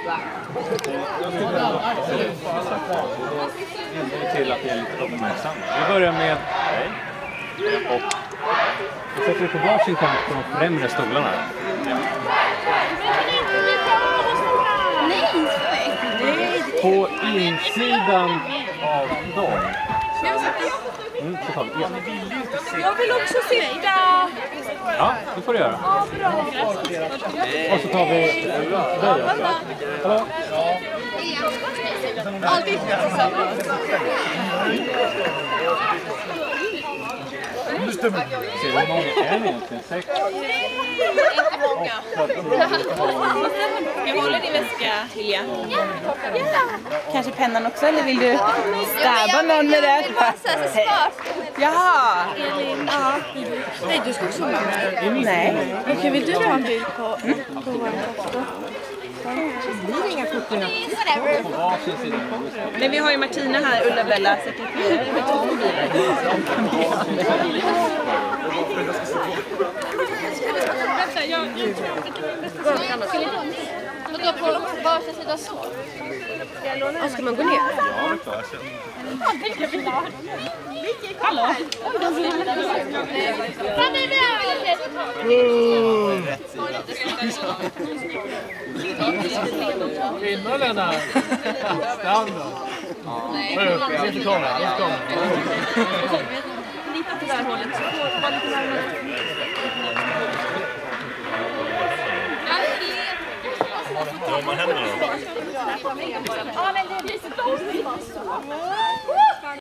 Till att det är lite uppmärksamt. Vi börjar med dig. Och vi sätter på varsin kant på de främre stolarna. På insidan av dem. Jag vill också sitta. Ja, det får du göra. Ja, bra. Och så tar vi dig också. Hallå? Alltid tillsammans. Ser du hur många är ni egentligen? 6? Inte många. Jag håller din väska, Hilja. Kanske pennan också, eller vill du stabba någon med det? Jaha! Ja. Nej, du ska också vara med. Nej. Okej, vill du ta en bild på vår kort? Det blir inga kort nu. Men vi har ju Martina här, Ulla-Bella, sekreterare med 2 mobiler. Vänta, jag och då på varsin sida så. Ska man gå ner? Ja, det klarar sig. Hallå? Kvinnor, Lena. Standard. Nej, inte komma. Lite på det här hållet. Vad man händer då? Ja, men det blir så